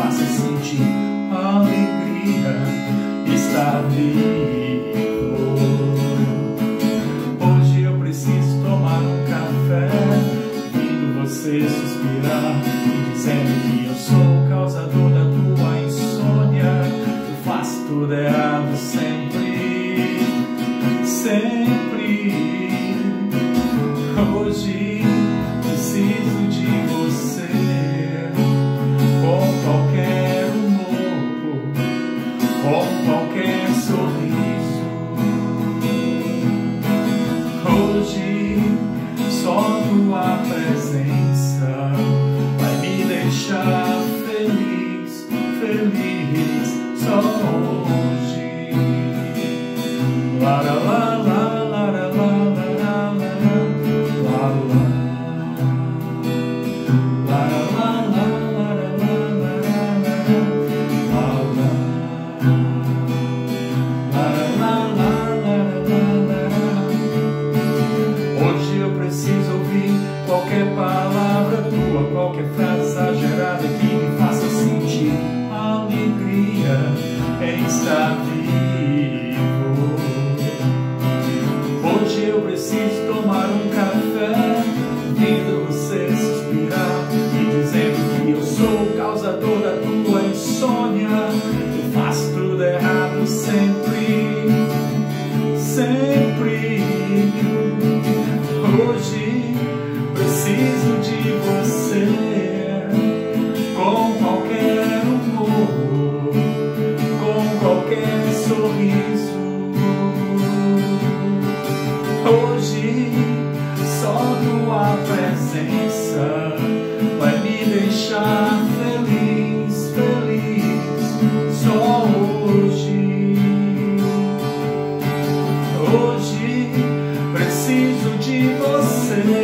faça sentir alegria, estar vivo. Hoje eu preciso tomar um café, ouvindo você suspirar e dizendo que eu sou o causador da tua insônia. Eu faço tudo errado sempre, sempre. Hoje preciso de você, com qualquer humor, com qualquer sorriso. Hoje só tua presença vai me deixar feliz, feliz. Só hoje. La la la la la la la la la. Hoje eu preciso ouvir qualquer palavra tua, qualquer frase exagerada que me faça sentir alegria em estar vivo. Hoje eu preciso tomar um café, vendo você suspirar e dizendo que eu sou o causador da tua insônia. Eu faço tudo errado sempre, sempre. Hoje preciso de você, com qualquer humor, com qualquer sorriso. Hoje só tua presença vai me deixar feliz, feliz. Só hoje. Hoje preciso de você,